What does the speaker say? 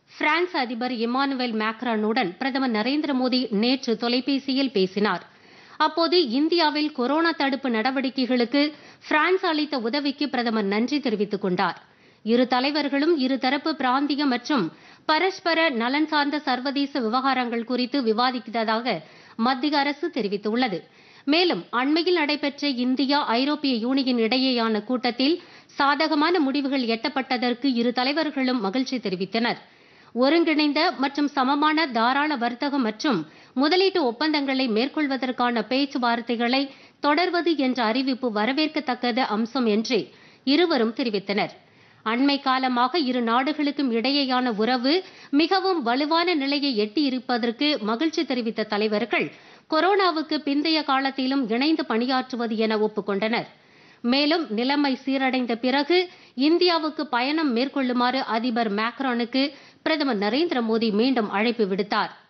France அதிபர் Emmanuel மேக்ரானுடன் பிரதமர் நரேந்திர மோடி நேற்று தொலைபேசியில் பேசினார். அப்போது இந்தியாவில் கொரோனா தடுப்பு நடவடிக்கைகளுக்கு பிரான்ஸ் அளித்த உதவிக்கு பிரதமர் நன்றி தெரிவித்துக் கொண்டார். இரு தலைவர்களும் இருதரப்பு பிராந்திய மற்றும் பரஸ்பர நலன் சார்ந்த சர்வதேச விவகாரங்கள் குறித்து விவாதித்ததாக மத்திய அரசு தெரிவித்துள்ளது. மேலும் அண்மையில் நடைபெற்ற இந்தியா ஐரோப்பிய யூனியன் இடையேயான கூட்டத்தில் சாதகமான முடிவுகள் எட்டப்பட்டதற்கு இரு தலைவர்களும் மகிழ்ச்சி தெரிவித்தனர். ஒருங்கிணைந்த மற்றும் சமமான தாராள வர்த்தகம் மற்றும் முதலீட்டு ஒப்பந்தங்களை மேற்கொள்வதற்கான பேச்சுவார்த்தைகளை தொடர்வது என்ற அறிவிப்பு வரவேற்கத்தக்கது அம்சம் என்று இருவரும் தெரிவித்தனர். அண்மை காலமாக இரு நாடுகளுக்கும் இடையேயான உறவு மிகவும் வலுவான நிலையை எட்டியிருப்பதற்கு மகிழ்ச்சி தெரிவித்த தலைவர்கள் கொரோனாவுக்கு பிந்தைய காலத்திலும் இணைந்து பணியாற்றுவது என ஒப்புக்கொண்டனர். மேலும் நிலைமை சீரடைந்த பிறகு இந்தியாவுக்கு பயணம் மேற்கொள்ளுமாறு அதிபர் மேக்ரானுக்கு பிரதமர் நரேந்திர மோடி மீண்டும் அழைப்பு விடுத்தார்.